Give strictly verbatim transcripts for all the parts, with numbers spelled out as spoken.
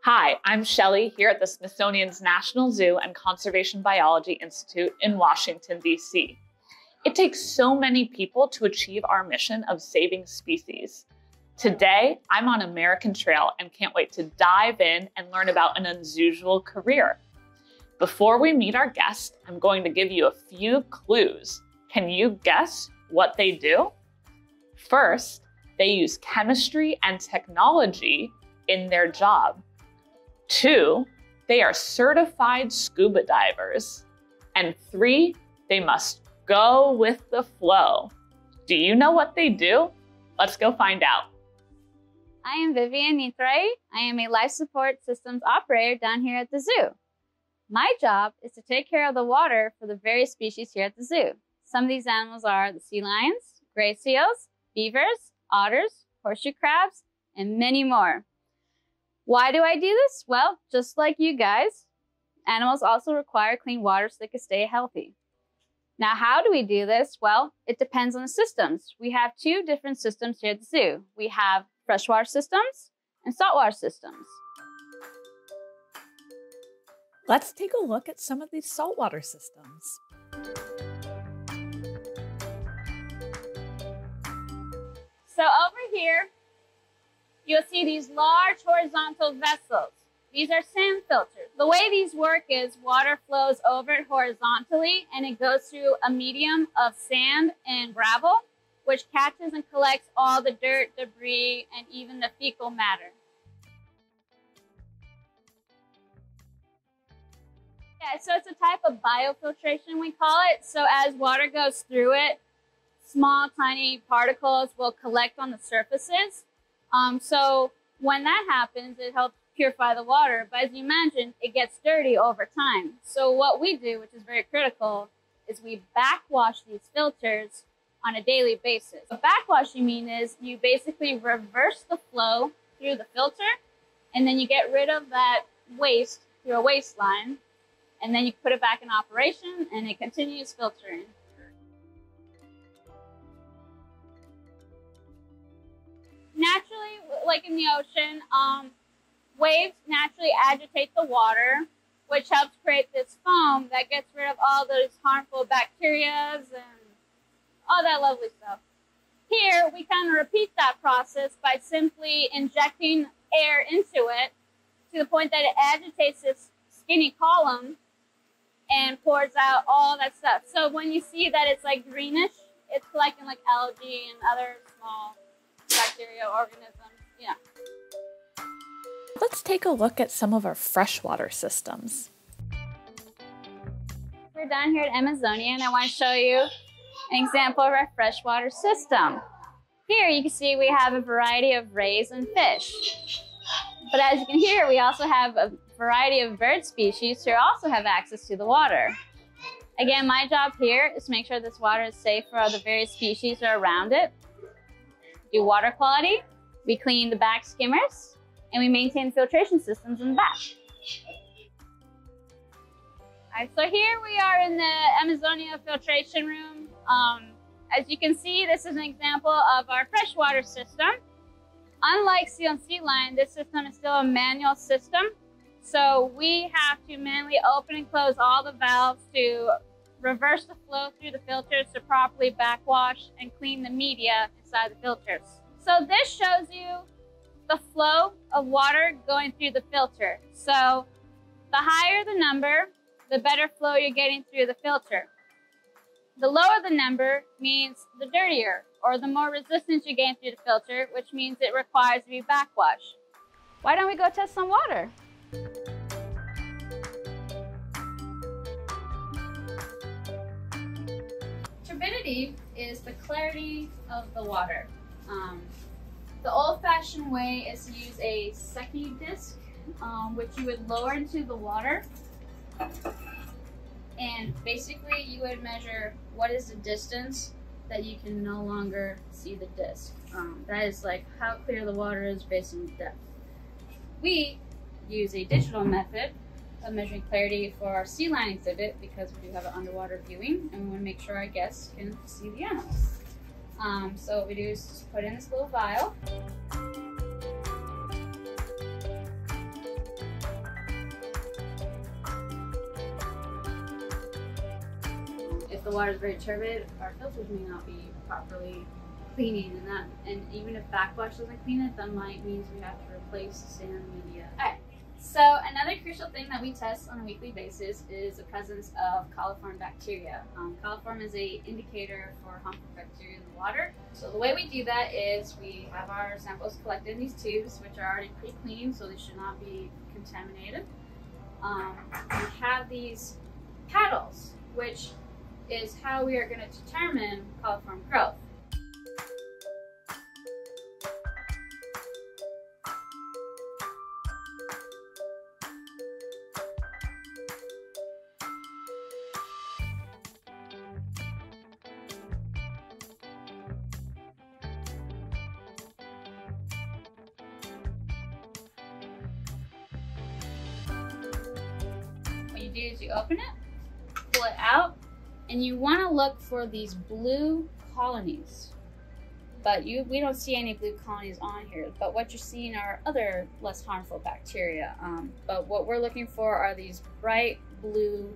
Hi, I'm Shelley here at the Smithsonian's National Zoo and Conservation Biology Institute in Washington, D C. It takes so many people to achieve our mission of saving species. Today, I'm on American Trail and can't wait to dive in and learn about an unZOOsual career. Before we meet our guest, I'm going to give you a few clues. Can you guess what they do? First, they use chemistry and technology in their job. Two, they are certified scuba divers. And three, they must go with the flow. Do you know what they do? Let's go find out. I am Vivian. I am a life support systems operator down here at the zoo. My job is to take care of the water for the various species here at the zoo. Some of these animals are the sea lions, gray seals, beavers, otters, horseshoe crabs, and many more. Why do I do this? Well, just like you guys, animals also require clean water so they can stay healthy. Now, how do we do this? Well, it depends on the systems. We have two different systems here at the zoo. We have freshwater systems and saltwater systems. Let's take a look at some of these saltwater systems. So over here, you'll see these large horizontal vessels. These are sand filters. The way these work is water flows over it horizontally and it goes through a medium of sand and gravel, which catches and collects all the dirt, debris, and even the fecal matter. Yeah, so it's a type of biofiltration, we call it. So as water goes through it, small, tiny particles will collect on the surfaces. Um, so when that happens, it helps purify the water. But as you mentioned, it gets dirty over time. So what we do, which is very critical, is we backwash these filters on a daily basis. What backwashing means is you basically reverse the flow through the filter, and then you get rid of that waste through a waste line, and then you put it back in operation, and it continues filtering. Naturally, like in the ocean, um, waves naturally agitate the water, which helps create this foam that gets rid of all those harmful bacteria and all that lovely stuff. Here, we kind of repeat that process by simply injecting air into it to the point that it agitates this skinny column and pours out all that stuff. So when you see that it's like greenish, it's collecting like algae and other small bacteria, organisms, yeah. Let's take a look at some of our freshwater systems. We're down here at Amazonia and I want to show you an example of our freshwater system. Here you can see we have a variety of rays and fish. But as you can hear, we also have a variety of bird species who also have access to the water. Again, my job here is to make sure this water is safe for all the various species that are around it. Do water quality, we clean the back skimmers, and we maintain filtration systems in the back. All right, so here we are in the Amazonia filtration room. Um, as you can see, this is an example of our freshwater system. Unlike seal and sea lion, this system is still a manual system. So we have to manually open and close all the valves to reverse the flow through the filters to properly backwash and clean the media inside the filters. So this shows you the flow of water going through the filter. So the higher the number, the better flow you're getting through the filter. The lower the number means the dirtier, or the more resistance you're getting through the filter, which means it requires to be backwashed. Why don't we go test some water? Turbidity is the clarity of the water. Um, the old-fashioned way is to use a Secchi disc, um, which you would lower into the water. And basically you would measure what is the distance that you can no longer see the disc. Um, that is like how clear the water is based on the depth. We use a digital method of measuring clarity for our sea lion exhibit because we do have an underwater viewing and we want to make sure our guests can see the animals. Um, so what we do is just put in this little vial. if the water is very turbid, our filters may not be properly cleaning, and that, and even if backwash doesn't clean it, that might means we have to replace the sand media. All right. So another crucial thing that we test on a weekly basis is the presence of coliform bacteria. Um, coliform is an indicator for harmful bacteria in the water. So the way we do that is we have our samples collected in these tubes, which are already pre-cleaned, so they should not be contaminated. Um, we have these paddles, which is how we are going to determine coliform growth. What you do is you open it, pull it out, and you want to look for these blue colonies. But you, we don't see any blue colonies on here, but what you're seeing are other less harmful bacteria. Um, but what we're looking for are these bright blue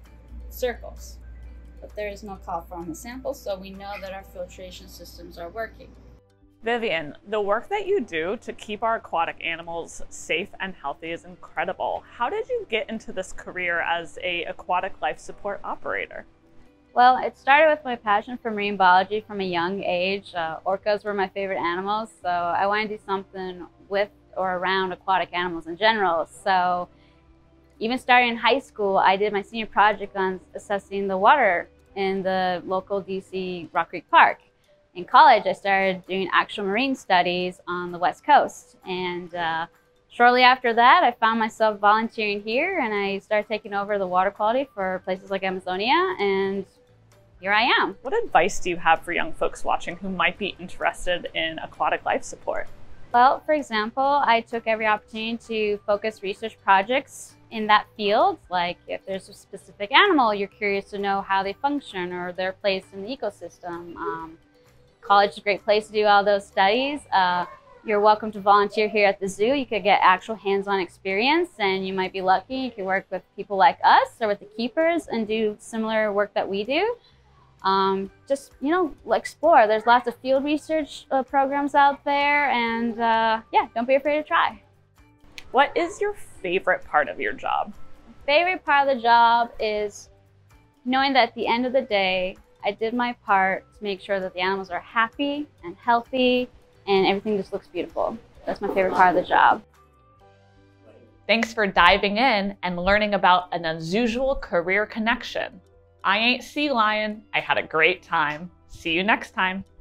circles. But there is no coliform in the sample, so we know that our filtration systems are working. Vivian, the work that you do to keep our aquatic animals safe and healthy is incredible. How did you get into this career as an aquatic life support operator? Well, it started with my passion for marine biology from a young age. Uh, orcas were my favorite animals, so I wanted to do something with or around aquatic animals in general. So even starting in high school, I did my senior project on assessing the water in the local D C Rock Creek Park. In college, I started doing actual marine studies on the West Coast. And uh, shortly after that, I found myself volunteering here, and I started taking over the water quality for places like Amazonia, and here I am. What advice do you have for young folks watching who might be interested in aquatic life support? Well, for example, I took every opportunity to focus research projects in that field. Like if there's a specific animal, you're curious to know how they function or their place in the ecosystem. Um, college is a great place to do all those studies. Uh, you're welcome to volunteer here at the zoo. You could get actual hands-on experience, and you might be lucky. You can work with people like us or with the keepers and do similar work that we do. Um, just, you know, explore. There's lots of field research uh, programs out there, and uh, yeah, don't be afraid to try. What is your favorite part of your job? My favorite part of the job is knowing that at the end of the day, I did my part to make sure that the animals are happy and healthy and everything just looks beautiful. That's my favorite part of the job. Thanks for diving in and learning about an unusual career connection. I ain't sea lion. I had a great time. See you next time.